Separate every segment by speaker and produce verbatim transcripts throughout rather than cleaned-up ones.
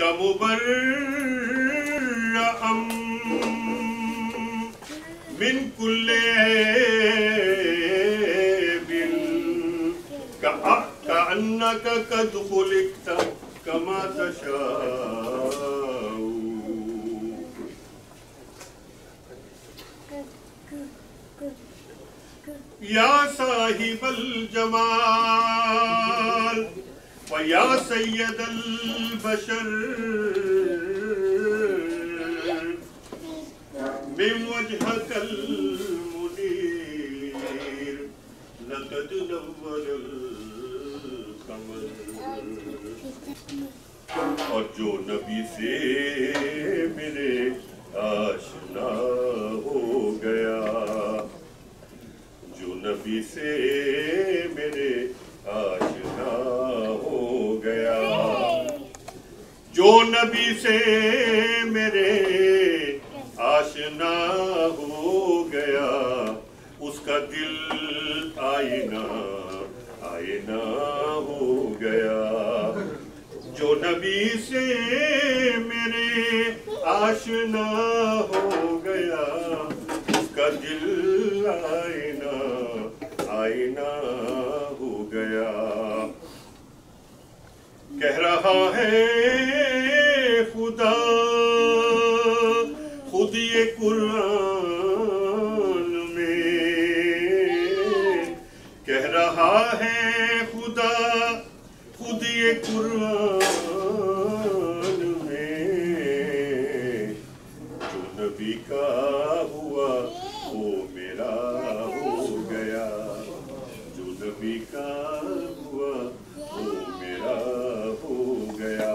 Speaker 1: مبرأم من كل عيب كأنك قد خلقت كما تشاء يا صاحب الجمال ويا سيد البشر من وجهك المنير لقد نور القمر. اور جو نبی سے میرے آشنا ہو گیا، جو نبی سے میرے آشنا ہو گیا، جو نبی سے میرے آشنا ہو گیا، اس کا دل آئینہ آئینہ ہو گیا. جو نبی سے میرے آشنا ہو گیا، اس کا دل آئینہ آئینہ ہو گیا. کہہ رہا ہے خدا خود یہ قرآن میں، کہہ رہا ہے خدا خود یہ قرآن میں، جو نبی کا ہوا وہ میرا ہو گیا، جو نبی کا ہوا وہ میرا ہو گیا.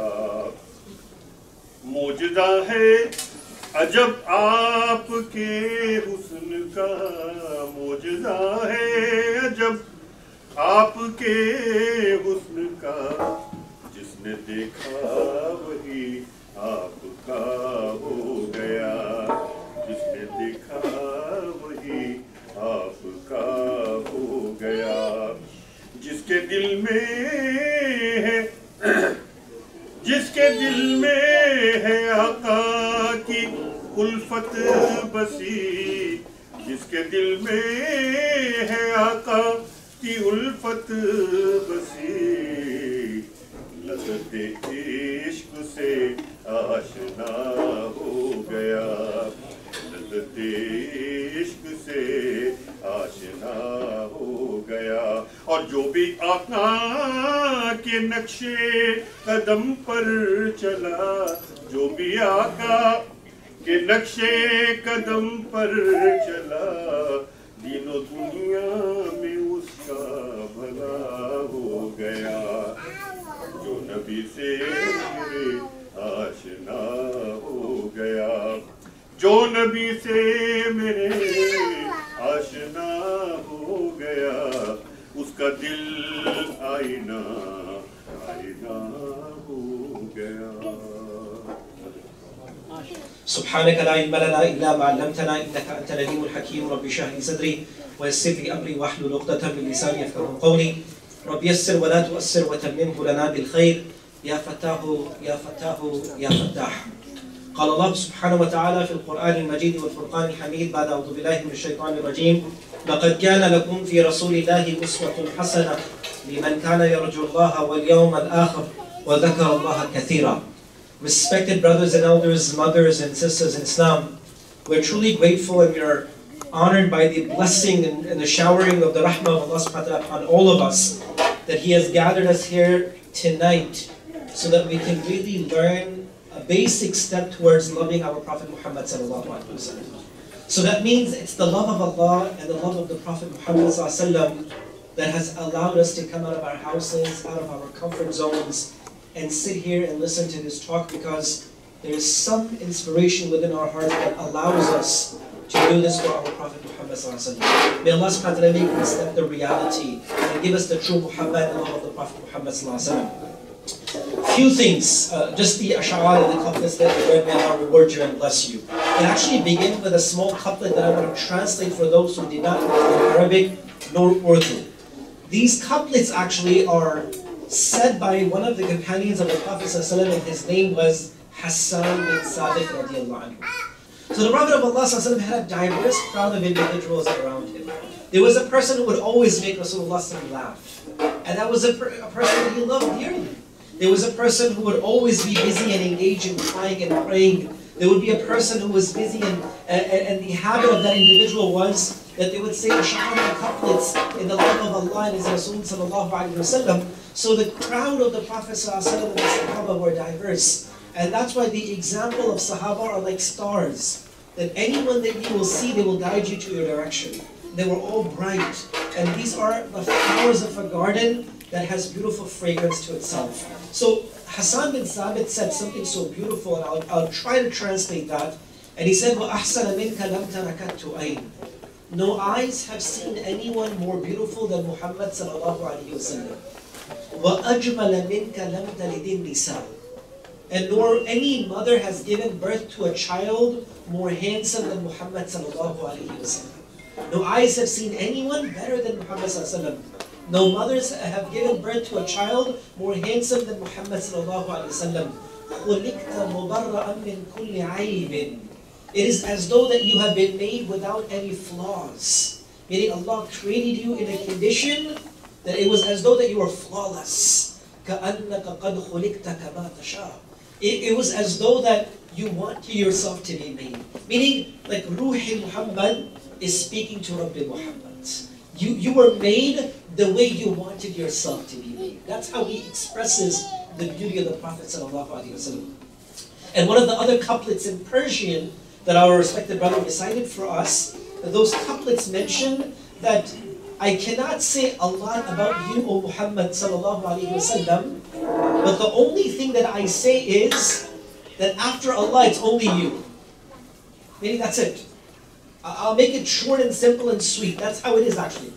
Speaker 1: معجزہ ہے عجب آپ کے حسن کا، معجزہ ہے عجب آپ کے حسن کا، جس نے دیکھا وہی آپ کا ہو گیا، جس نے دیکھا وہی آپ کا ہو گیا. جس کے دل میں ہے جس کے دل میں ہے آقا کی الفت بسی، جس کے دل میں ہے آقا کی الفت بسی، لذت عشق سے آشنا ہو گیا، لذت عشق سے آشنا ہو گیا. اور جو بھی آقا کے نقش قدم پر چلا، جو بھی آقا کے نقش قدم پر چلا، دین و دنیا میں اس کا بھلا ہو گیا. جو نبی سے میرے آشنا ہو گیا، جو نبی سے میرے آشنا ہو گیا، اس کا دل آئینہ آئینہ ہو گیا.
Speaker 2: سبحانك لا علم لنا إلا ما علمتنا إنك أنت العليم الحكيم. رب اشرح لي صدري ويسر لي أمري واحلل عقدة من لساني يفقهوا قولي. رب يسر ولا تؤسر وتممه لنا بالخير يا فتاه يا فتاه يا فتاح. قال الله سبحانه وتعالى في القرآن المجيد والفرقان الحميد بعد أعوذ بالله من الشيطان الرجيم: لقد كان لكم في رسول الله أسوة حسنة لمن كان يرجو الله واليوم الآخر وذكر الله كثيرا. Respected brothers and elders, mothers and sisters in Islam, we're truly grateful and we are honored by the blessing and, and the showering of the rahmah of Allah subhanahu wa ta'ala upon all of us, that He has gathered us here tonight so that we can really learn a basic step towards loving our Prophet Muhammad sallallahu alaihi wasallam. So that means it's the love of Allah and the love of the Prophet Muhammad sallallahu alaihi wasallam that has allowed us to come out of our houses, out of our comfort zones, and sit here and listen to this talk, because there is some inspiration within our heart that allows us to do this for our Prophet Muhammad sallallahu alaihi wasallam. May Allah subhanahu wa ta'ala make this step the reality and give us the true Muhammad and love of the Prophet Muhammad sallallahu alaihi wasallam. Few things, uh, just the ash'ar and the couplets that we read, may Allah reward you and bless you. It actually begins with a small couplet that I want to translate for those who did not know Arabic nor Urdu. These couplets actually are said by one of the companions of the Prophet ﷺ, and his name was Hassan bin Sabit radiallahu anhu. So the Prophet of Allah ﷺ had a diverse crowd of individuals around him. There was a person who would always make Rasulullah ﷺ laugh, and that was a, per a person that he loved dearly. There was a person who would always be busy and engaged in crying and praying. There would be a person who was busy, and, and, and the habit of that individual was that they would say Shahada couplets in the life of Allah and His Rasul sallallahu alayhi wa sallam. So the crowd of the Prophet sallallahu and the Sahaba were diverse. And that's why the example of Sahaba are like stars. That anyone that you will see, they will guide you to your direction. They were all bright. And these are the flowers of a garden that has beautiful fragrance to itself. So Hassan bin Sabit said something so beautiful, and I'll, I'll try to translate that. And he said, وَأَحْسَنَ مِنْكَ لَمْ تَرَكَتْ عَيْنٍ. No eyes have seen anyone more beautiful than Muhammad sallallahu alayhi wa sallam. وَأَجْمَلَ مِنْكَ لَمْ تَلِدِ النِّسَاءُ. And nor any mother has given birth to a child more handsome than Muhammad sallallahu alayhi wa sallam. No eyes have seen anyone better than Muhammad sallallahu alayhi wa sallam. No mothers have given birth to a child more handsome than Muhammad sallallahu alayhi wa sallam. خُلِقْتَ مُبَرَّأً مِنْ كُلِّ عَيْبٍ. It is as though that you have been made without any flaws. Meaning Allah created you in a condition that it was as though that you were flawless. كَأَنَّكَ قَدْ خُلِقْتَ كَمَا تَشَاءُ. It, it was as though that you want yourself to be made. Meaning, like Ruhi Muhammad is speaking to Rabbi Muhammad. You, you were made the way you wanted yourself to be made. That's how he expresses the beauty of the Prophet sallallahu alaihi wasallam. And one of the other couplets in Persian that our respected brother recited for us, those couplets mention that I cannot say a lot about you, O Muhammad sallallahu alaihi wasallam, but the only thing that I say is that after Allah, it's only you. Meaning that's it. I'll make it short and simple and sweet. That's how it is actually.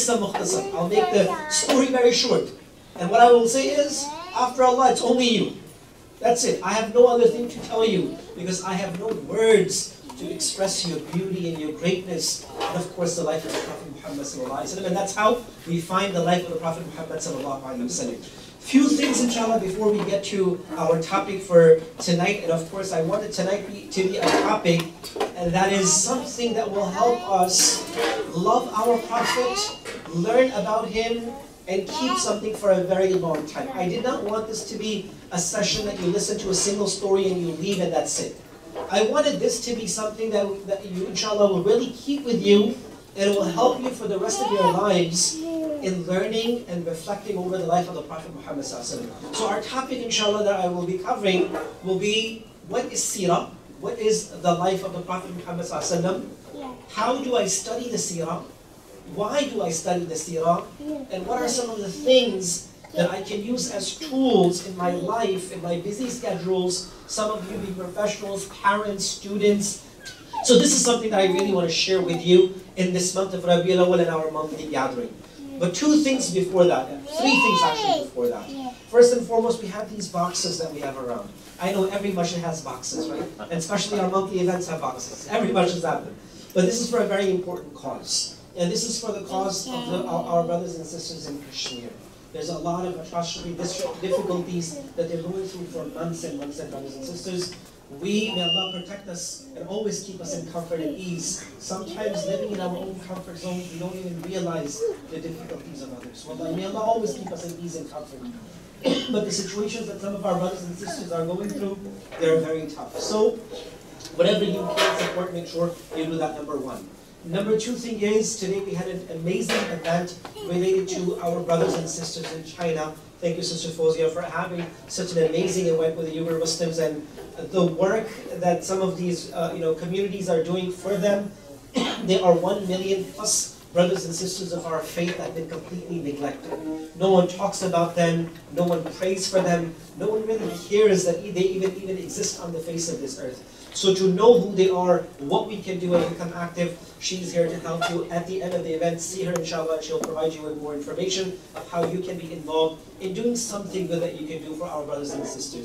Speaker 2: I'll make the story very short. And what I will say is, after Allah, it's only you. That's it. I have no other thing to tell you because I have no words to express your beauty and your greatness. And of course, the life of the Prophet Muhammad sallallahu alaihi wasallam. And that's how we find the life of the Prophet Muhammad sallallahu alaihi wasallam. Few things, inshallah, before we get to our topic for tonight. And of course, I wanted tonight be, to be a topic, and that is something that will help us love our Prophet, learn about him, and keep something for a very long time. I did not want this to be a session that you listen to a single story and you leave and that's it. I wanted this to be something that, that you, inshallah, will really keep with you, and it will help you for the rest of your lives in learning and reflecting over the life of the Prophet Muhammad sallallahu alaihi wasallam. So our topic, inshallah, that I will be covering will be, what is seerah? What is the life of the Prophet Muhammad sallallahu alaihi wasallam? How do I study the seerah? Why do I study the seerah? And what are some of the things that I can use as tools in my life, in my busy schedules? Some of you being professionals, parents, students. So this is something that I really want to share with you in this month of Rabiul Awwal and our monthly gathering. But two things before that, three things actually before that. First and foremost, we have these boxes that we have around. I know every masjid has boxes, right? And especially our monthly events have boxes. Every masjid has them. But this is for a very important cause. And this is for the cause of the, our, our brothers and sisters in Kashmir. There's a lot of atrocity, difficulties that they're going through for months and months, and brothers and sisters. We, may Allah protect us and always keep us in comfort and ease. Sometimes living in our own comfort zones, we don't even realize the difficulties of others. Wallahi, may Allah always keep us in ease and comfort. But the situations that some of our brothers and sisters are going through, they're very tough. So, whatever you can support, make sure you do that, number one. Number two thing is, today we had an amazing event related to our brothers and sisters in China. Thank you, Sister Fozia, for having such an amazing event with the Uyghur Muslims and the work that some of these uh, you know, communities are doing for them. There are one million plus brothers and sisters of our faith that have been completely neglected. No one talks about them, no one prays for them, no one really cares that they even, even exist on the face of this earth. So to know who they are, what we can do and become active, she's here to help you. At the end of the event, see her inshallah, she'll provide you with more information of how you can be involved in doing something good that you can do for our brothers and sisters.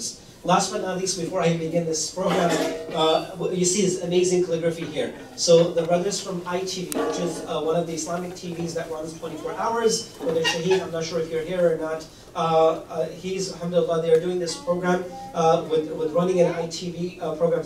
Speaker 2: Last but not least, before I begin this program, uh, you see this amazing calligraphy here. So the brothers from I T V, which is uh, one of the Islamic T Vs that runs twenty-four hours, whether Shaheed, I'm not sure if you're here or not, uh, uh, he's, alhamdulillah, they are doing this program uh, with, with running an I T V uh, program,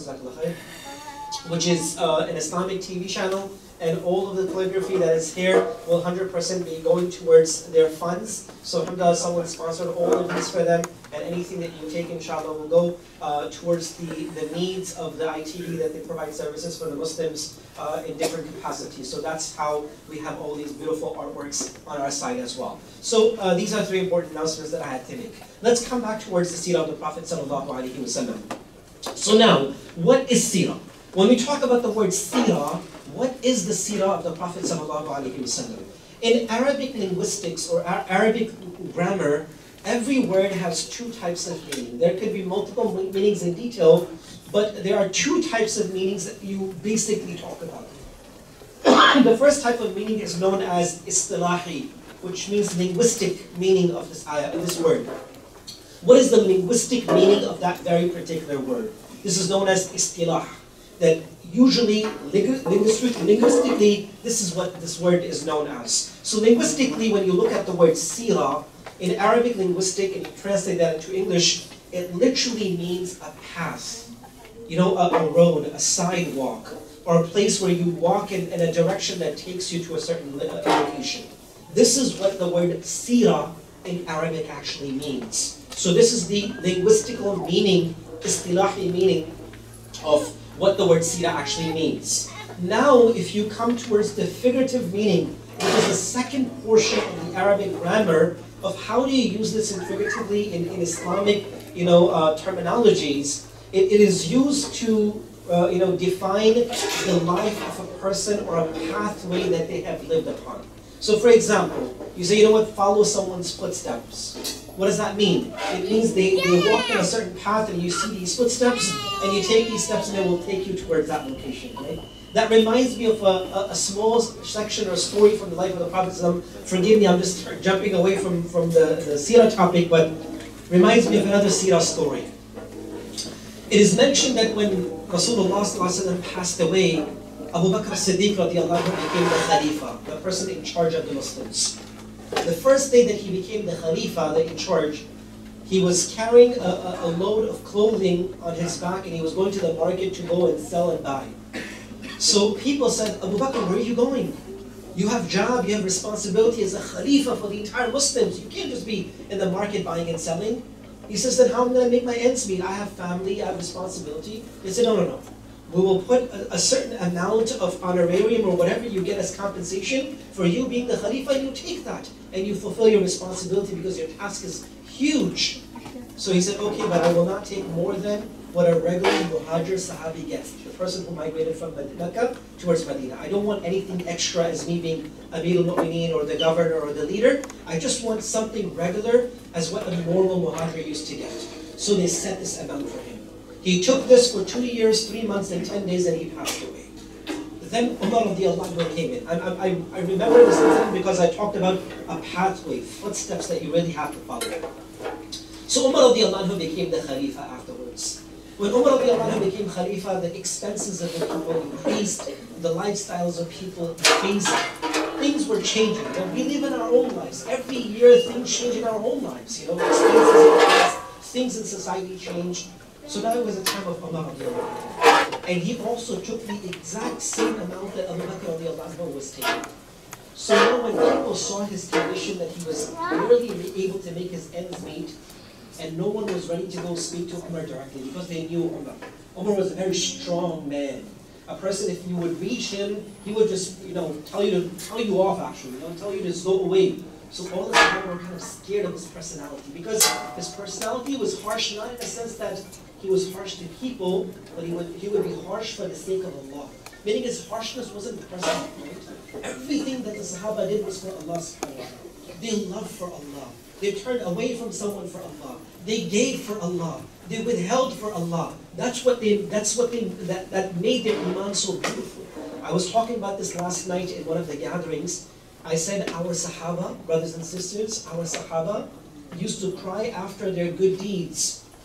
Speaker 2: which is uh, an Islamic T V channel. And all of the calligraphy that is here will one hundred percent be going towards their funds. So alhamdulillah, someone sponsored all of these for them, and anything that you take, inshallah, will go uh, towards the, the needs of the I T V that they provide services for the Muslims uh, in different capacities. So that's how we have all these beautiful artworks on our site as well. So uh, these are three important announcements that I had to make. Let's come back towards the seerah of the Prophet sallallahu alaihi wasallam. So now, what is seerah? When we talk about the word seerah, what is the seerah of the Prophet sallallahu alaihi wasallam? In Arabic linguistics or Arabic grammar, every word has two types of meaning. There could be multiple meanings in detail, but there are two types of meanings that you basically talk about. The first type of meaning is known as istilahi, which means linguistic meaning of this ayah, of this word. What is the linguistic meaning of that very particular word? This is known as istilah. That usually, linguistic, linguistically, this is what this word is known as. So linguistically, when you look at the word seerah, in Arabic linguistic, and you translate that into English, it literally means a path. You know, a, a road, a sidewalk, or a place where you walk in, in a direction that takes you to a certain location. This is what the word seerah in Arabic actually means. So this is the linguistical meaning, istilahi meaning of what the word seerah actually means. Now, if you come towards the figurative meaning, which is the second portion of the Arabic grammar of how do you use this in figuratively in, in Islamic, you know, uh, terminologies, it, it is used to, uh, you know, define the life of a person or a pathway that they have lived upon. So, for example, you say, you know what, follow someone's footsteps. What does that mean? It means they, they walk on a certain path and you see these footsteps and you take these steps and it will take you towards that location, right? That reminds me of a, a, a small section or story from the life of the Prophet. Forgive me, I'm just jumping away from, from the, the seerah topic, but reminds me of another seerah story. It is mentioned that when Rasulullah passed away, Abu Bakr as-Siddiq radiallahu anhu became the Khalifa, the person in charge of the Muslims. The first day that he became the Khalifa, the in charge, he was carrying a, a, a load of clothing on his back and he was going to the market to go and sell and buy. So people said, Abu Bakr, where are you going? You have job, you have responsibility as a Khalifa for the entire Muslims. You can't just be in the market buying and selling. He says, then how am I going to make my ends meet? I have family, I have responsibility. They said, no, no, no. We will put a, a certain amount of honorarium or whatever you get as compensation for you being the Khalifa, and you take that and you fulfill your responsibility because your task is huge. So he said, okay, but I will not take more than what a regular Muhajir Sahabi gets, the person who migrated from Mecca towards Medina. I don't want anything extra as me being Amir al-Mu'mineen or the governor or the leader. I just want something regular as what a normal Muhajir used to get. So they set this amount for him. He took this for two years, three months, and ten days, and he passed away. Then Umar radiallahu anhu came in. I, I, I remember this incident because I talked about a pathway, footsteps that you really have to follow. So Umar radiallahu anhu became the Khalifa afterwards. When Umar radiallahu anhu became Khalifa, the expenses of the people increased, the lifestyles of people increased. Things were changing. You know, we live in our own lives. Every year things change in our own lives. You know, expenses increased, things in society changed. So now it was a time of Umar radiallahu anhu. And he also took the exact same amount that Abu Bakr radiallahu anhu was taking. So now when people saw his condition that he was barely able to make his ends meet, and no one was ready to go speak to Umar directly because they knew Umar. Umar was a very strong man. A person, if you would reach him, he would just, you know, tell you to tell you off actually, you know, tell you to just go away. So all the time were kind of scared of his personality because his personality was harsh, not in the sense that he was harsh to people, but he would he would be harsh for the sake of Allah. Meaning his harshness wasn't personal, right? Everything that the Sahaba did was for Allah subhanahu wa ta'ala. They loved for Allah. They turned away from someone for Allah. They gave for Allah. They withheld for Allah. That's what they that's what they that, that made their iman so beautiful. I was talking about this last night in one of the gatherings. I said our Sahaba, brothers and sisters, our Sahaba used to cry after their good deeds.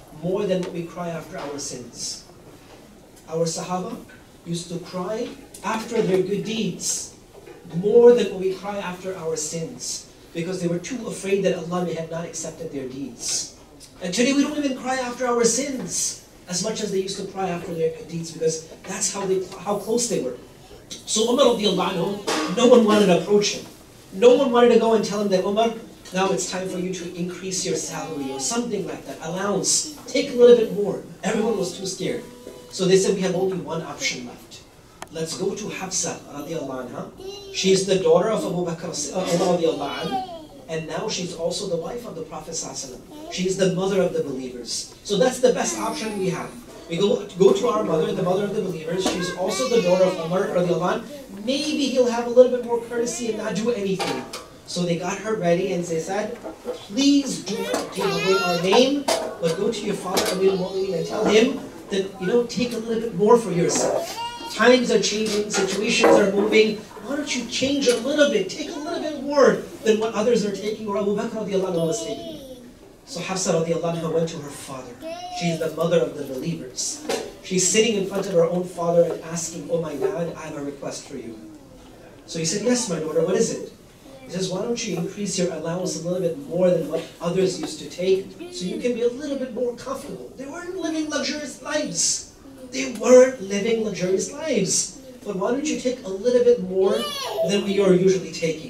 Speaker 2: more than what we cry after our sins. Our Sahaba used to cry after their good deeds more than what we cry after our sins, because they were too afraid that Allah may have not accepted their deeds. And today we don't even cry after our sins as much as they used to cry after their good deeds, because that's how they how close they were. So Umar radiallahu anhu, no one wanted to approach him. No one wanted to go and tell him that, Umar, now it's time for you to increase your salary or something like that, allowance, take a little bit more. Everyone was too scared. So they said, we have only one option left. Let's go to Hafsa radiallahu anha. She is the daughter of Abu Bakr radiallahu anhu, and now she's also the wife of the Prophet sallallahu alaihi wasallam. She is the mother of the believers. So that's the best option we have. We go, go to our mother, the mother of the believers. She's also the daughter of Umar radiallahu anhu. Maybe he'll have a little bit more courtesy and not do anything. So they got her ready and they said, please do not take away our name, but go to your father Amir al-Mu'mineen and tell him that, you know, take a little bit more for yourself. Times are changing, situations are moving. Why don't you change a little bit, take a little bit more than what others are taking, or Abu Bakr radiallahu anhu was taking. So Hafsa radiallahu anha went to her father. She's the mother of the believers. She's sitting in front of her own father and asking, oh my dad, I have a request for you. So he said, yes, my daughter, what is it? He says, why don't you increase your allowance a little bit more than what others used to take, so you can be a little bit more comfortable. They weren't living luxurious lives. They weren't living luxurious lives. But why don't you take a little bit more than what you're usually taking?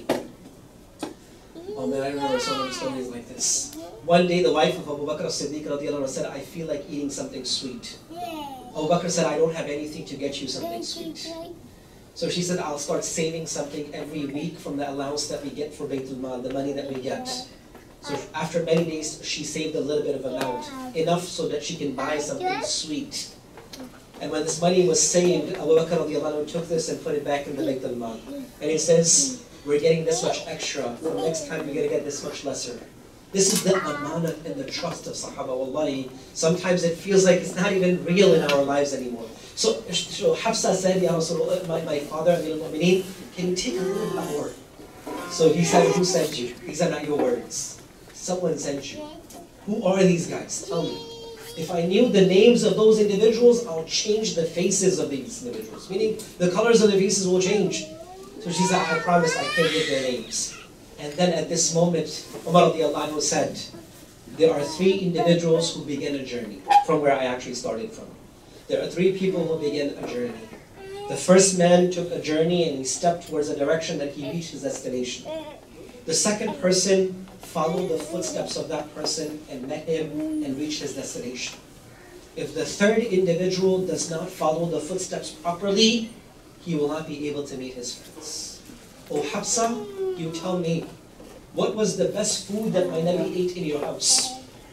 Speaker 2: Oh man, I remember so many stories like this. One day the wife of Abu Bakr as-Siddiq radiallahu anhu said, I feel like eating something sweet. Abu Bakr said, I don't have anything to get you something sweet. So she said, I'll start saving something every week from the allowance that we get for Baytul Mal, the money that we get. So after many days, she saved a little bit of amount, enough so that she can buy something sweet. And when this money was saved, Abu Bakr radiallahu anhu took this and put it back in the Baytul Mal. And he says, we're getting this much extra, for next time we're going to get this much lesser. This is the amanah and the trust of Sahaba. Wallahi, sometimes it feels like it's not even real in our lives anymore. So, so Hafsa said, Ya Rasulullah, my, my father, Amir al-Mu'mineen, can you take a little bit more? So he said, who sent you? These are not your words. Someone sent you. Who are these guys? Tell me. If I knew the names of those individuals, I'll change the faces of these individuals. Meaning, the colors of the faces will change. So she said, I promise I can't give their names. And then at this moment, Umar radiallahu anhu said, there are three individuals who begin a journey from where I actually started from. There are three people who begin a journey. The first man took a journey and he stepped towards a direction that he reached his destination. The second person followed the footsteps of that person and met him and reached his destination. If the third individual does not follow the footsteps properly, he will not be able to meet his friends. Oh Hafsa, you tell me, what was the best food that my Nabi ate in your house?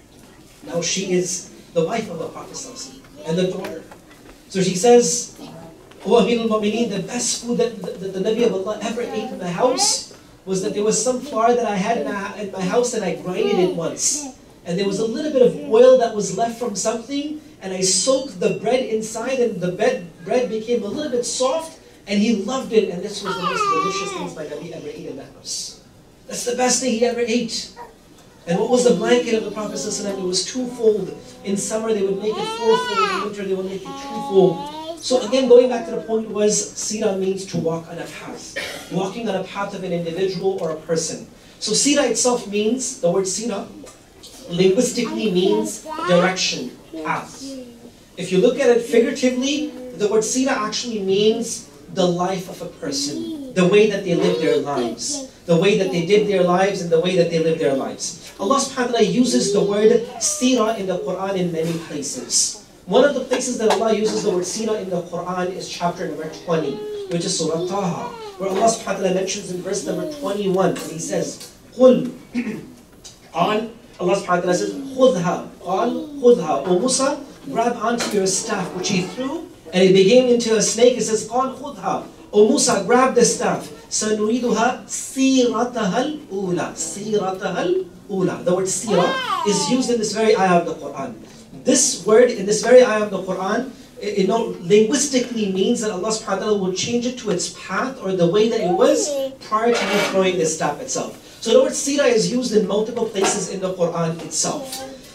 Speaker 2: Now she is the wife of the Prophet and the daughter. So she says, O Amir al-Mu'mineen, the best food that the, the, the Nabi of Allah ever ate in my house was that there was some flour that I had in, a, in my house and I grinded it once. And there was a little bit of oil that was left from something, and I soaked the bread inside, and the bread, bread became a little bit soft, and he loved it, and this was the most delicious things my Nabi ever ate in the house. That's the best thing he ever ate. And what was the blanket of the Prophet ﷺ? It was twofold. In summer they would make it fourfold, in winter they would make it twofold. So again, going back to the point was, Seerah means to walk on a path. Walking on a path of an individual or a person. So Seerah itself means, the word Seerah, linguistically means direction, path. If you look at it figuratively, the word Seerah actually means the life of a person, the way that they live their lives, the way that they did their lives and the way that they live their lives. Allah subhanahu wa ta'ala uses the word Seerah in the Quran in many places. One of the places that Allah uses the word Seerah in the Quran is chapter number twenty, which is Surah Taha, where Allah subhanahu wa ta'ala mentions in verse number twenty-one, and He says, قُلْ on, Allah subhanahu wa ta'ala says, خُذْهَا قَالْ خُذْهَا O Musa, grab onto your staff, which he threw, and it became into a snake. It says, قَالْ خُذْهَا O Musa, grab the staff. سَنُرِيدُهَا سِيرَتَهَا الْأُولَى سِيرَتَهَا الْأُولَى The word Seerah is used in this very ayah of the Quran. This word in this very ayah of the Quran, you know, linguistically means that Allah subhanahu wa ta'ala will change it to its path or the way that it was prior to you throwing this staff itself. So the word Seerah is used in multiple places in the Quran itself.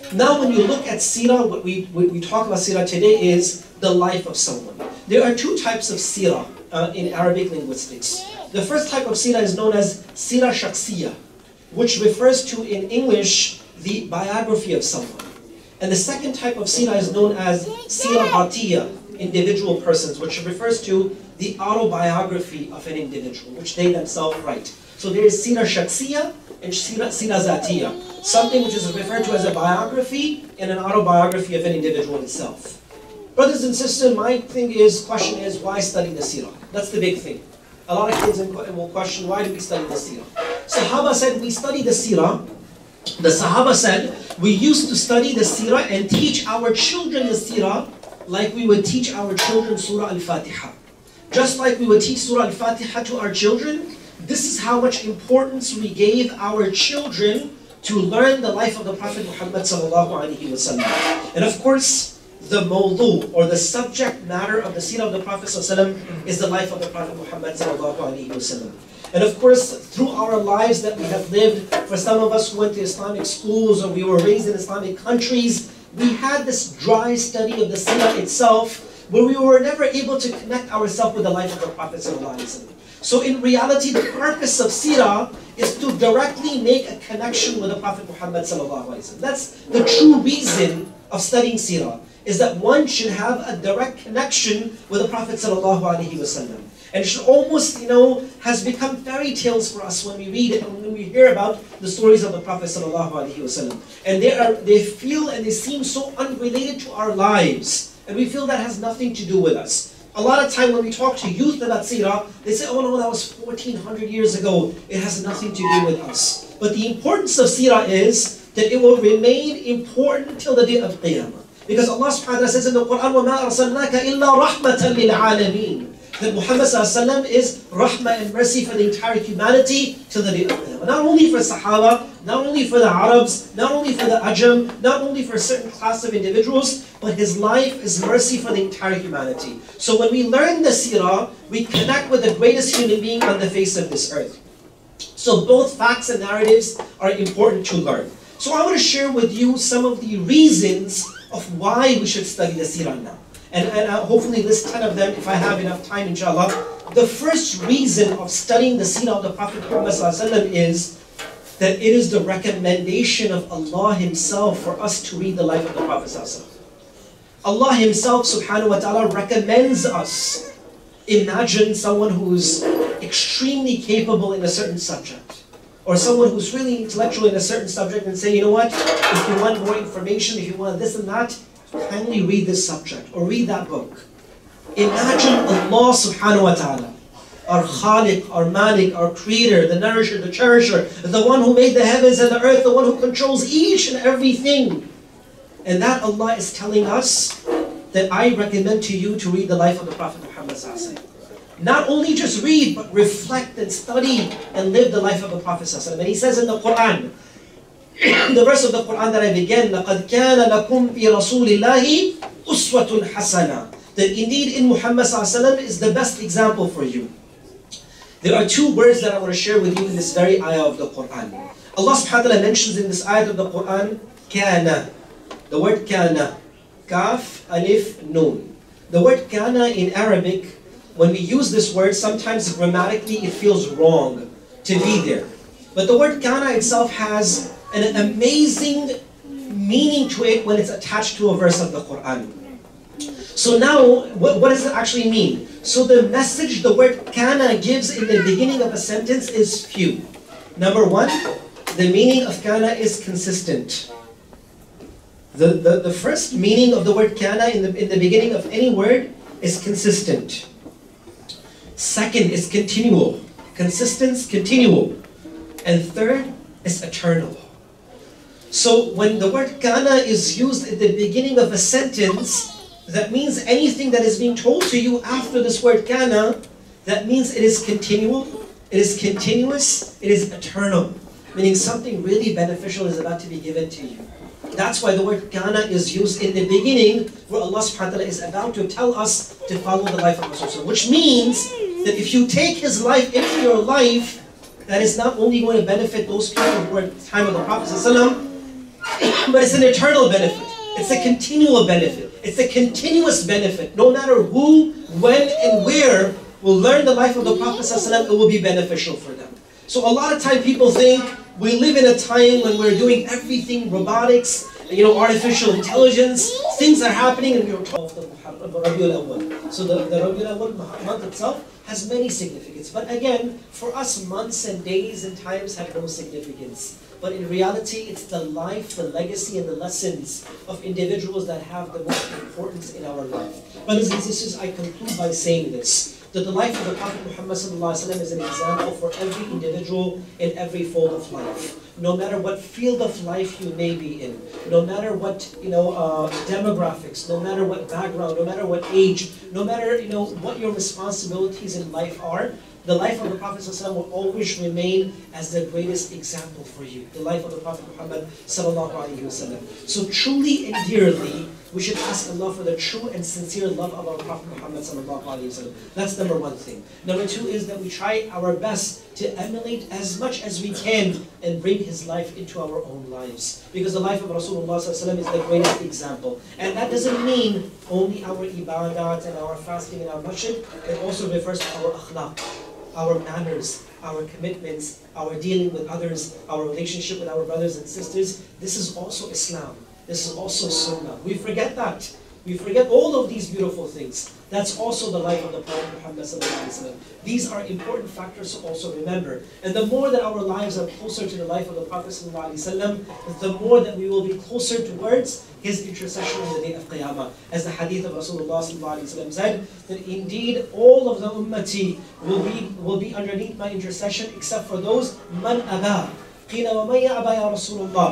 Speaker 2: Now when you look at seerah, what we, what we talk about seerah today is the life of someone. There are two types of seerah uh, in Arabic linguistics. The first type of seerah is known as seerah shakhsiyah, which refers to in English the biography of someone. And the second type of seerah is known as seerah batiyah, individual persons, which refers to the autobiography of an individual, which they themselves write. So there is seerah shakhsiyah and seerah, seerah zatiyah, something which is referred to as a biography and an autobiography of an individual itself. Brothers and sisters, my thing is, question is, why study the seerah? That's the big thing. A lot of kids will question, why do we study the seerah? Sahaba said, we study the seerah. The Sahaba said, we used to study the seerah and teach our children the seerah like we would teach our children Surah Al-Fatiha. Just like we would teach Surah Al-Fatiha to our children, this is how much importance we gave our children to learn the life of the Prophet Muhammad sallallahu alaihi wasallam. And of course, the mawdu, or the subject matter of the seerah of the Prophet sallallahu alaihi wasallam, is the life of the Prophet Muhammad sallallahu alaihi wasallam. And of course, through our lives that we have lived, for some of us who went to Islamic schools or we were raised in Islamic countries, we had this dry study of the seerah itself, where we were never able to connect ourselves with the life of the Prophet sallallahu alaihi wasallam. So in reality, the purpose of seerah is to directly make a connection with the Prophet Muhammad sallallahu alaihi wasallam. That's the true reason of studying seerah, is that one should have a direct connection with the Prophet sallallahu alaihi wasallam. And it should almost, you know, has become fairy tales for us when we read it and when we hear about the stories of the Prophet sallallahu alaihi wasallam. And they are, they feel and they seem so unrelated to our lives, and we feel that has nothing to do with us. A lot of time when we talk to youth about seerah, they say, oh no, that was fourteen hundred years ago. It has nothing to do with us. But the importance of seerah is that it will remain important till the day of Qiyamah. Because Allah subhanahu wa ta'ala says in the Quran, وَمَا أَرْسَلْنَاكَ إِلَّا رَحْمَةً لِلْعَالَمِينَ, that Muhammad sallallahu alaihi wasallam is rahmah and mercy for the entire humanity till the day of Qiyamah. Not only for Sahaba, not only for the Arabs, not only for the Ajam, not only for a certain class of individuals, but his life is mercy for the entire humanity. So when we learn the seerah, we connect with the greatest human being on the face of this earth. So both facts and narratives are important to learn. So I want to share with you some of the reasons of why we should study the seerah now. And, and I'll hopefully list ten of them if I have enough time, inshallah. The first reason of studying the seerah of the Prophet Muhammad sallallahu alaihi wasallam is that it is the recommendation of Allah Himself for us to read the life of the Prophet sallallahu alaihi wasallam. Allah Himself subhanahu wa ta'ala recommends us. Imagine someone who's extremely capable in a certain subject, or someone who's really intellectual in a certain subject, and say, you know what, if you want more information, if you want this and that, kindly read this subject or read that book. Imagine Allah subhanahu wa ta'ala, our Khaliq, our Malik, our Creator, the Nourisher, the Cherisher, the one who made the heavens and the earth, the one who controls each and everything. And that Allah is telling us that I recommend to you to read the life of the Prophet Muhammad sallallahu alaihi wasallam. Not only just read, but reflect and study and live the life of the Prophet sallallahu alaihi wasallam. And He says in the Quran, the verse of the Quran that I began, لَقَدْ كَانَ لَكُمْ فِي رَسُولِ اللَّهِ أُسْوَةٌ حَسَنَةٌ, that indeed in Muhammad sallallahu alaihi wasallam is the best example for you. There are two words that I want to share with you in this very ayah of the Quran. Allah subhanahu wa ta'ala mentions in this ayah of the Quran, kana. The word kana. Kaf, alif, nun. The word kana in Arabic, when we use this word, sometimes grammatically it feels wrong to be there. But the word kana itself has an amazing meaning to it when it's attached to a verse of the Quran. So now, what, what does it actually mean? So the message the word kana gives in the beginning of a sentence is few. Number one, the meaning of kana is consistent. The, the, the first meaning of the word kana in the, in the beginning of any word is consistent. Second is continual. Consistence, continual. And third is eternal. So when the word kana is used at the beginning of a sentence, that means anything that is being told to you after this word kana, that means it is continual, it is continuous, it is eternal. Meaning something really beneficial is about to be given to you. That's why the word kana is used in the beginning, where Allah subhanahu wa ta'ala is about to tell us to follow the life of Rasulullah. Which means that if you take his life into your life, that is not only going to benefit those people who are at the time of the Prophet ﷺ, But it's an eternal benefit. It's a continual benefit. It's a continuous benefit. No matter who, when, and where will learn the life of the Prophet ﷺ, it will be beneficial for them. So a lot of time people think we live in a time when we're doing everything, robotics, you know, artificial intelligence, things are happening, and we were told the Rabiul Awwal. So the, the Rabiul Awwal month itself has many significance. But again, for us, months and days and times have no significance. But in reality, it's the life, the legacy, and the lessons of individuals that have the most importance in our life. Brothers and sisters, I conclude by saying this, that the life of the Prophet Muhammad ﷺ is an example for every individual in every fold of life. No matter what field of life you may be in, no matter what, you know, uh, demographics, no matter what background, no matter what age, no matter, you know, what your responsibilities in life are, the life of the Prophet ﷺ will always remain as the greatest example for you. The life of the Prophet Muhammad ﷺ. So truly and dearly, we should ask Allah for the true and sincere love of our Prophet Muhammad ﷺ. That's number one thing. Number two is that we try our best to emulate as much as we can and bring his life into our own lives. Because the life of Rasulullah ﷺ is the greatest example. And that doesn't mean only our ibadat and our fasting and our masjid. It also refers to our akhlaq, our manners, our commitments, our dealing with others, our relationship with our brothers and sisters. This is also Islam. This is also Sunnah. We forget that. We forget all of these beautiful things. That's also the life of the Prophet Muhammad ﷺ. These are important factors to also remember. And the more that our lives are closer to the life of the Prophet ﷺ, the more that we will be closer towards his intercession on the day of Qiyamah. As the hadith of Rasulullah ﷺ said, that indeed all of the ummati will be, will be underneath my intercession except for those man aba. Qila wa man ya'aba ya Rasulullah.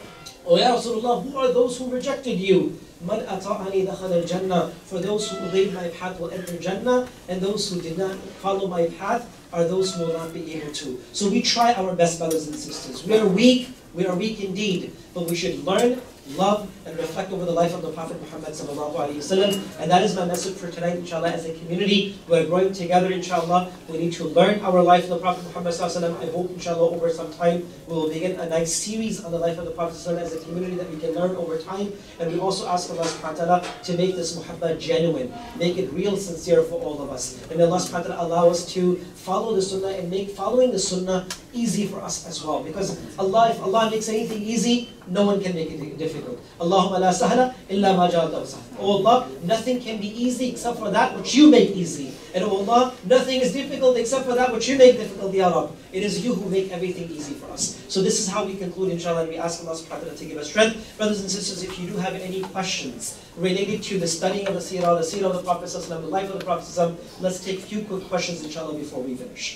Speaker 2: Oh ya Rasulullah, who are those who rejected you? Man ata'ani dakhal al-jannah. For those who obeyed my path will enter Jannah, and those who did not follow my path are those who will not be able to. So we try our best, brothers and sisters. We are weak, we are weak indeed, but we should learn, love, and reflect over the life of the Prophet Muhammad sallallahu alaihi wasallam. And that is my message for tonight, inshallah. As a community, we're growing together, inshallah. We need to learn our life of the Prophet Muhammad sallallahu alaihi wasallam. I hope, inshallah, over some time, we will begin a nice series on the life of the Prophet sallallahu alaihi wasallam as a community that we can learn over time. And we also ask Allah subhanahu wa ta'ala to make this muhabba genuine, make it real, sincere for all of us. And may Allah subhanahu wa ta'ala allow us to follow the sunnah and make following the sunnah easy for us as well. Because Allah, if Allah makes anything easy, no one can make it difficult. Allahumma la sahla illa ma ja'altahu sahla. Oh Allah, nothing can be easy except for that which you make easy. And oh Allah, nothing is difficult except for that which you make difficult, Ya Rabb. It is you who make everything easy for us. So this is how we conclude, inshallah, and we ask Allah subhanahu wa ta'ala to give us strength. Brothers and sisters, if you do have any questions related to the studying of the seerah, the seerah of the Prophet ﷺ, the life of the Prophet ﷺ, let's take a few quick questions, inshallah, before we finish.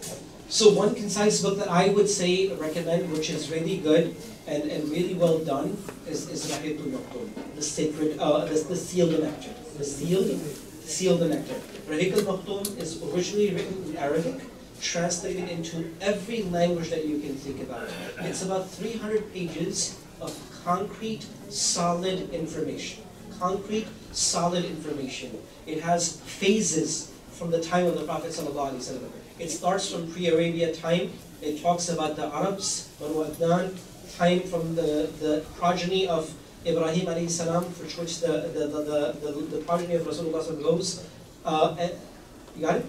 Speaker 2: So one concise book that I would say, recommend, which is really good and, and really well done, is, is Rahiqul Maktoum, the sacred, uh, the, the sealed nectar. The sealed, sealed nectar. Rahiqul Maktoum is originally written in Arabic, translated into every language that you can think about. It's about three hundred pages of concrete, solid information. Concrete, solid information. It has phases from the time of the Prophet ﷺ. It starts from pre-Arabia time. It talks about the Arabs, Banu Adnan, time from the, the progeny of Ibrahim alayhi salam, for which the, the, the, the, the, the progeny of Rasulullah goes. Uh, and, you got it?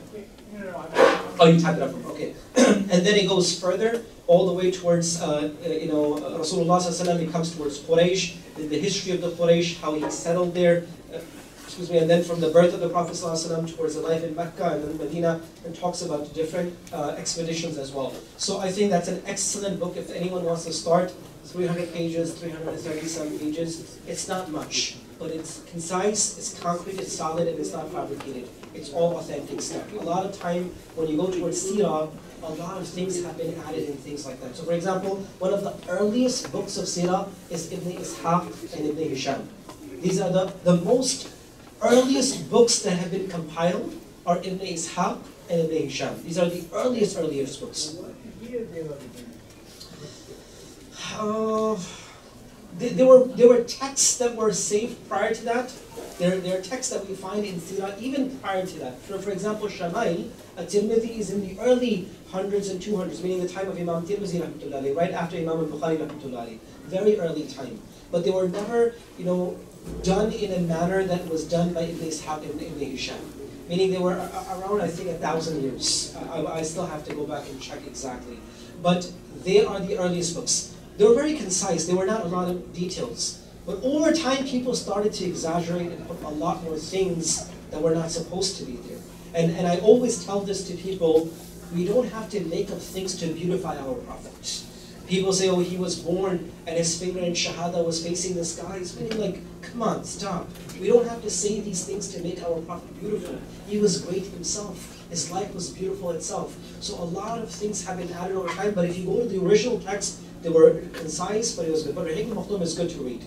Speaker 2: Oh, you typed it up. Okay. And then it goes further, all the way towards, uh, you know, Rasulullah sallallahu it comes towards Quraysh, the, the history of the Quraysh, how he settled there. Uh, excuse me. And then from the birth of the Prophet sallallahu towards the life in Mecca and then Medina, and talks about different uh, expeditions as well. So I think that's an excellent book if anyone wants to start. three hundred pages, three hundred thirty-seven pages. It's not much, but it's concise, it's concrete, it's solid, and it's not fabricated. It's all authentic stuff. A lot of time when you go towards seerah, a lot of things have been added and things like that. So for example, one of the earliest books of seerah is Ibn Ishaq and Ibn Hisham. These are the, the most earliest books that have been compiled are Ibn Ishaq and Ibn Hisham. These are the earliest, earliest books. Uh, there were there were texts that were saved prior to that. There, there are texts that we find in Seerah even prior to that. For, for example, Shama'il at-Tirmidhi is in the early hundreds and two hundreds, meaning the time of Imam Tirmidhi rahmatullahi, right after Imam al-Bukhari rahmatullahi, very early time. But they were never, you know, done in a manner that was done by Ibn Ishaq and Ibn Hisham. Meaning they were around, I think, a thousand years. I, I still have to go back and check exactly. But they are the earliest books. They were very concise. There were not a lot of details. But over time, people started to exaggerate and put a lot more things that were not supposed to be there. And, and I always tell this to people, we don't have to make up things to beautify our Prophet. People say, oh, he was born and his finger in Shahada was facing the skies. Meaning like, come on, stop. We don't have to say these things to make our Prophet beautiful. He was great himself. His life was beautiful itself. So a lot of things have been added over time, but if you go to the original text, they were concise, but it was good. But Rahim al-Maktoum is good to read.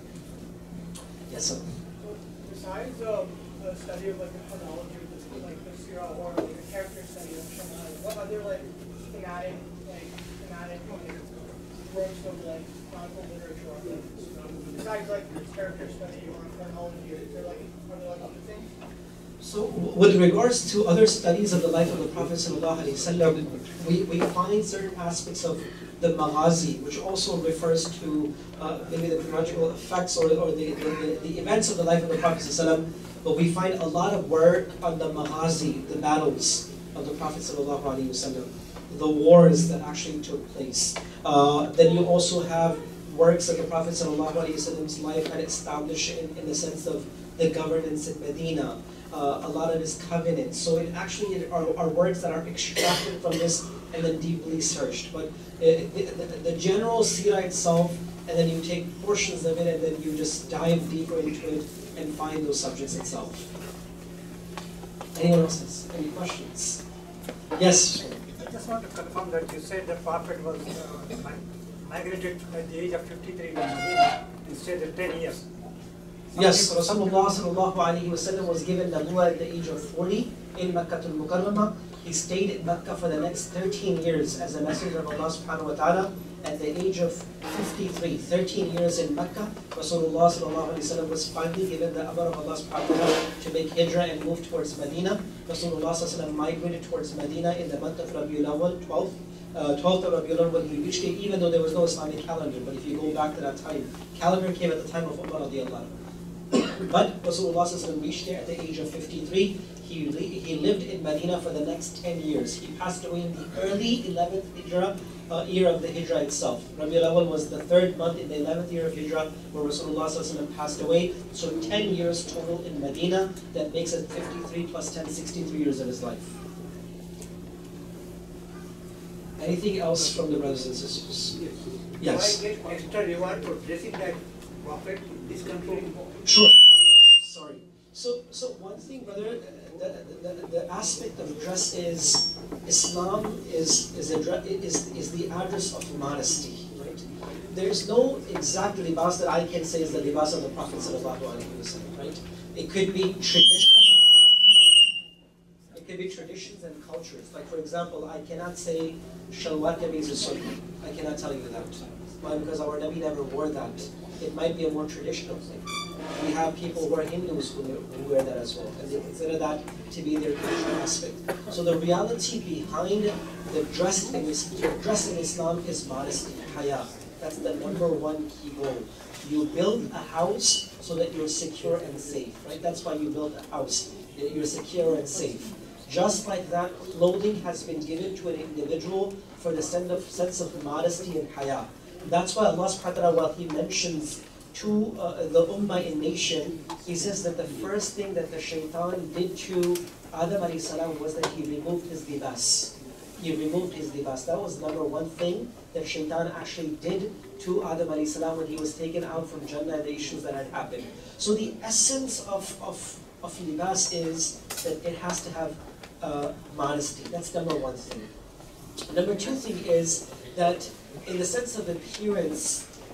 Speaker 2: Yes, sir.
Speaker 3: So besides um, the study of like the chronology, like the Seerah or like the character study of Shama'il, what other like thematic, like thematic works of like chronicle literature are there? Besides like character study or chronology, is there like are there like other things?
Speaker 2: So with regards to other studies of the life of the Prophet ﷺ, we, we find certain aspects of the maghazi, which also refers to uh, maybe the chronological effects or, or the, the, the events of the life of the Prophet ﷺ, but we find a lot of work on the maghazi, the battles of the Prophet ﷺ, the wars that actually took place. Uh, then you also have works that the Prophet ﷺ's life had established in, in the sense of the governance in Medina, uh, a lot of his covenants. So it actually are, are works that are extracted from this and then deeply searched. But it, the, the, the general Seerah itself, and then you take portions of it and then you just dive deeper into it and find those subjects itself. Anyone else has any questions? Yes?
Speaker 4: I just want to confirm that you said the Prophet was uh, migrated at the age of fifty-three to Medina instead of ten years. Some
Speaker 2: Yes,
Speaker 4: people- some
Speaker 2: Rasulullah sallallahu alayhi wa sallam was given Nabuwa at the age of forty in Makkah al-Mukarramah. He stayed in Makkah for the next thirteen years as a messenger of Allah subhanahu wa ta'ala. At the age of fifty-three, thirteen years in Makkah, Rasulullah sallallahu alayhi wa sallam was finally given the amr of Allah subhanahu wa ta'ala to make hijrah and move towards Medina. Rasulullah sallallahu alayhi wa sallam migrated towards Medina in the month of Rabiul Awwal, twelfth. Uh, twelfth of Rabiul Awwal when he reached it, even though there was no Islamic calendar. But if you go back to that time, calendar came at the time of Umar radiallahu anhu. But Rasulullah sallallahu alayhi wa sallam reached there at the age of fifty-three. He, he lived in Medina for the next ten years. He passed away in the early eleventh Hijrah, uh, year of the Hijrah itself. Rabiul Awwal was the third month in the eleventh year of Hijrah where Rasulullah sallallahu alayhi wa sallam passed away. So ten years total in Medina. That makes it fifty-three plus ten, sixty-three years of his life. Anything else from the brothers and sisters? Yes.
Speaker 5: Do I get extra reward for dressing that prophet in this country?
Speaker 2: Sure. Sorry. So, so one thing, brother, the, the, the, the aspect of dress is Islam is is, a, is is the address of modesty, right? There's no exact libas that I can say is the libas of the Prophet sallallahu alaihi wasallam, right? It could be tradition. It could be traditions and cultures. Like for example, I cannot say shalwat means a sunnah. I cannot tell you that. Why? Because our Nabi never wore that. It might be a more traditional thing. We have people who are Hindus who wear that as well, and they consider that to be their cultural aspect. So the reality behind the dress in, the dress in Islam is modesty, haya. That's the number one key goal. You build a house so that you're secure and safe, right? That's why you build a house. You're secure and safe. Just like that, clothing has been given to an individual for the sense of modesty and haya. That's why Allah subhanahu wa ta'ala, while He mentions to uh, the ummah in nation, He says that the first thing that the shaitan did to Adam alayhi salam was that he removed his libas. He removed his libas. That was number one thing that shaitan actually did to Adam alayhi salam when he was taken out from Jannah and the issues that had happened. So the essence of, of, of libas is that it has to have uh, modesty. That's number one thing. Number two thing is that in the sense of appearance,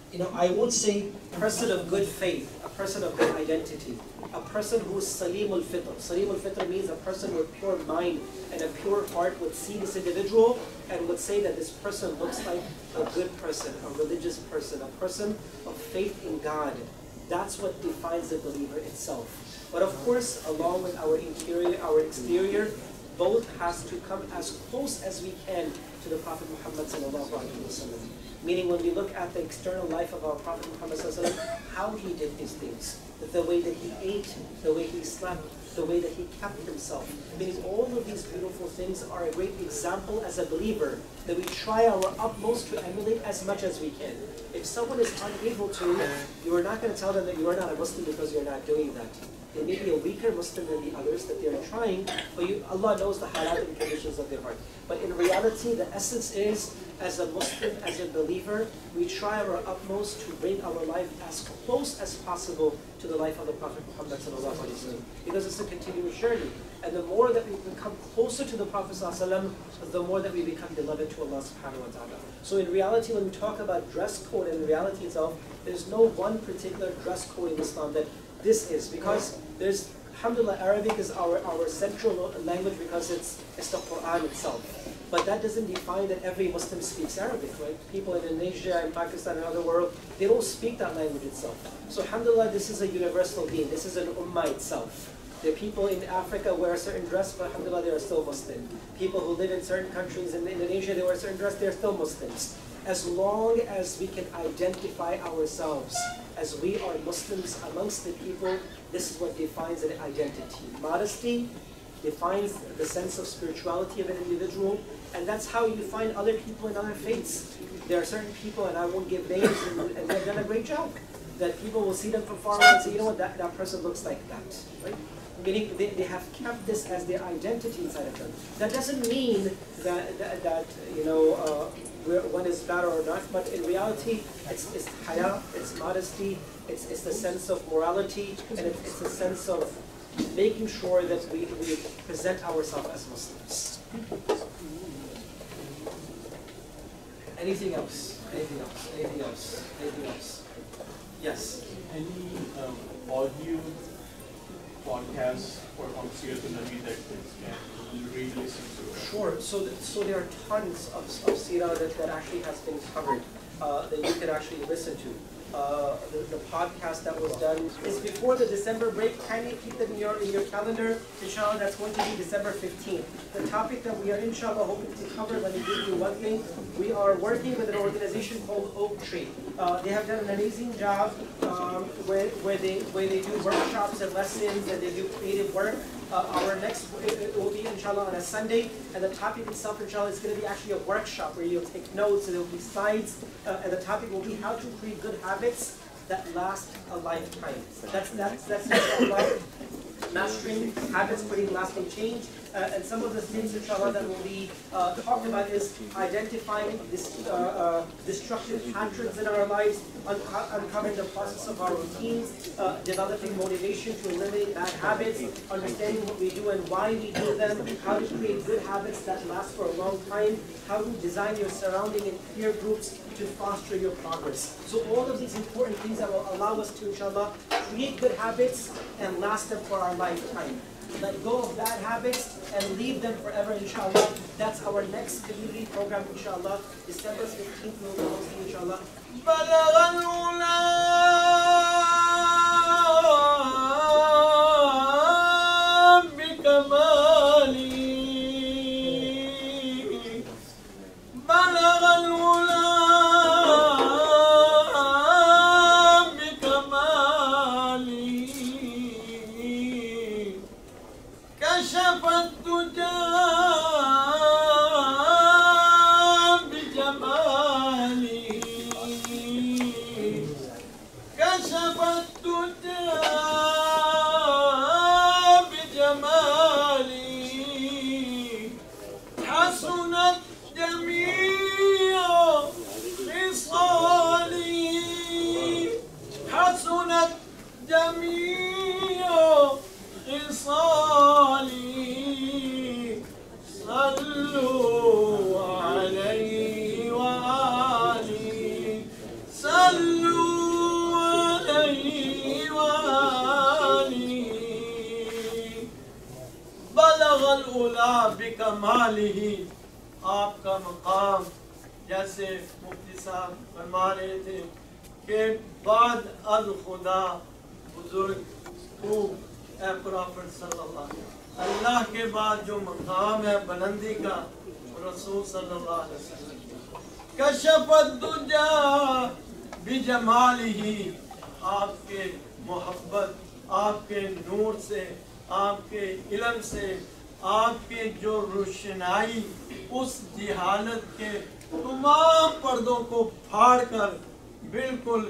Speaker 2: you know, I won't say person of good faith, a person of good identity, a person who is salim al-fitr. Salim al-fitr means a person with pure mind and a pure heart would see this individual and would say that this person looks like a good person, a religious person, a person of faith in God. That's what defines the believer itself. But of course, along with our interior, our exterior, both has to come as close as we can to the Prophet Muhammad sallallahu alaihi wasallam. Meaning, when we look at the external life of our Prophet Muhammad sallallahu alaihi wasallam, how he did these things, the way that he ate, the way he slept, the way that he kept himself. Meaning, all of these beautiful things are a great example as a believer that we try our utmost to emulate as much as we can. If someone is unable to, you are not going to tell them that you are not a Muslim because you're not doing that. They may be a weaker Muslim than the others, that they are trying, but you, Allah knows the halat and conditions of their heart. But in reality, the essence is, as a Muslim, as a believer, we try our utmost to bring our life as close as possible to the life of the Prophet Muhammad sallallahu alaihi wasallam, because it's a continuous journey. And the more that we become closer to the Prophet sallallahu alaihi wasallam, the more that we become beloved to Allah subhanahu wa ta'ala. So in reality, when we talk about dress code and reality itself, there's no one particular dress code in Islam that this is, because there's, alhamdulillah, Arabic is our, our central language because it's, it's the Quran itself. But that doesn't define that every Muslim speaks Arabic, right? People in Indonesia and Pakistan and other world, they don't speak that language itself. So alhamdulillah, this is a universal deen. This is an ummah itself. There are people in Africa wear a certain dress, but alhamdulillah, they are still Muslim. People who live in certain countries in Indonesia, they wear a certain dress, they are still Muslims. As long as we can identify ourselves as we are Muslims amongst the people, this is what defines an identity. Modesty defines the sense of spirituality of an individual, and that's how you find other people in other faiths. There are certain people, and I won't give names, and, and they've done a great job, that people will see them from far away and say, you know what, that, that person looks like that, right? Meaning they, they have kept this as their identity inside of them. That doesn't mean that, that, that you know, uh, one is better or not, but in reality, it's, it's haya, it's modesty, it's, it's the sense of morality, and it's, it's the sense of making sure that we, we present ourselves as Muslims. Anything else? Anything else? Anything else? Anything else? Yes?
Speaker 6: Any um, audio podcasts for on Seerah Nabi that kids can read, listen to?
Speaker 2: Sure. So, th so there are tons of, of Seerah that, that actually has been covered uh, that you can actually listen to. Uh, the, the podcast that was done is before the December break. Kindly keep them in your in your calendar. Inshallah, that's going to be December fifteenth. The topic that we are inshallah hoping to cover, let me give you one thing. We are working with an organization called Oak Tree. Uh, they have done an amazing job um, where, where they where they do workshops and lessons and they do creative work. Uh, our next, it, it will be inshallah on a Sunday, and the topic itself inshallah is going to be actually a workshop where you'll take notes and there will be slides, uh, and the topic will be how to create good habits that last a lifetime. That's that's that's inshallah mastering habits, creating lasting change. Uh, and some of the things inshallah that will be uh, talked about is identifying this, uh, uh, destructive patterns in our lives, unco uncovering the process of our routines, uh, developing motivation to eliminate bad habits, understanding what we do and why we do them, how to create good habits that last for a long time, how to design your surrounding and peer groups to foster your progress. So all of these important things that will allow us to inshallah create good habits and last them for our lifetime. Let go of bad habits and leave them forever, inshallah. That's our next community program, inshallah. December fifteenth, we'll be hosting, inshallah.
Speaker 7: صلوا صلوا عليه وآله بلغ العلا بکمالہ. آپ کا مقام جیسے مفتی صاحب فرما رہے تھے کہ بعد الخدا بزرگ تو اے پرافٹ صلی اللہ علیہ وسلم، اللہ کے بعد جو مقام ہے بلندی کا رسول صلی اللہ علیہ وسلم. کشف الدجا بجمالہ، آپ کے محبت، آپ کے نور سے، آپ کے علم سے، آپ کے جو روشنائی اس جہالت کے تمام پردوں کو پھاڑ کر بالکل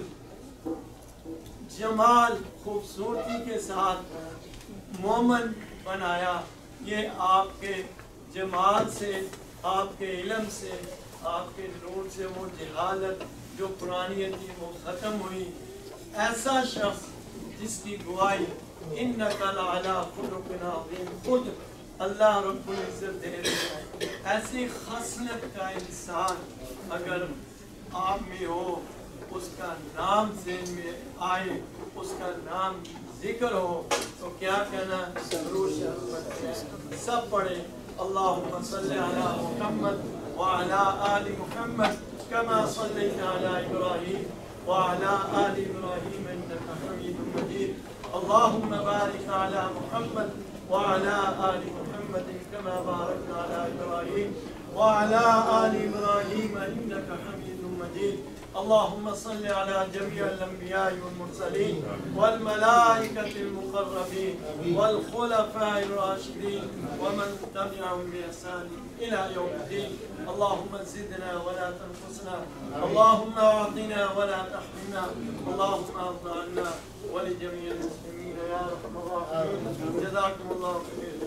Speaker 7: جمال خوبصورتی کے ساتھ مومن بنایا. یہ آپ کے جمال سے، آپ کے علم سے، آپ کے نور سے وہ جہالت جو پرانی تھی وہ ختم ہوئی. ایسا شخص جس کی گواہی انک لعلی خلق عظیم خود اللہ رب العزت دے رہے ہیں. ایسی خصلت کا انسان اگر آپ میں ہو، اس کا نام ذہن میں آئے، اس کا نام ذکر ہو تو کیا کہنا؟ درود شریف پڑھتے ہیں. سب پڑھے اللہم صلی علی محمد وعلی آل محمد کما صلیت علی ابراہیم وعلی آل ابراہیم انک حمید مجید. اللہم بارک علی محمد وعلى آل محمد كما باركت على إبراهيم وعلى آل إبراهيم إنك حميد مجيد. اللهم صل على جميع الأنبياء والمرسلين والملائكة المقربين والخلفاء الراشدين ومن تبعهم بإحسان إلى يوم الدين. اللهم زدنا ولا تنقصنا، اللهم أعطنا ولا تحرمنا، اللهم ارض عنا ولجميع المسلمين يا رحم الراحمين. جزاكم الله خير.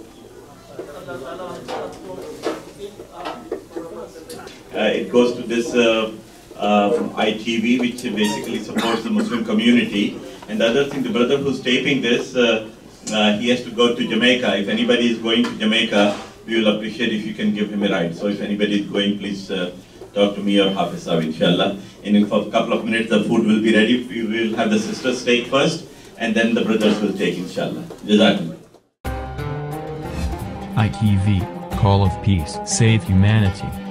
Speaker 8: Uh, it goes to this uh, uh, from I T V, which basically supports the Muslim community. And the other thing, the brother who's taping this, uh, uh, he has to go to Jamaica. If anybody is going to Jamaica, we will appreciate if you can give him a ride. So if anybody is going, please uh, talk to me or Hafiz Sahib, inshallah. In a couple of minutes, the food will be ready. We will have the sisters take first, and then the brothers will take, inshallah. Jazakumullah.
Speaker 9: I T V, Call of Peace, Save Humanity.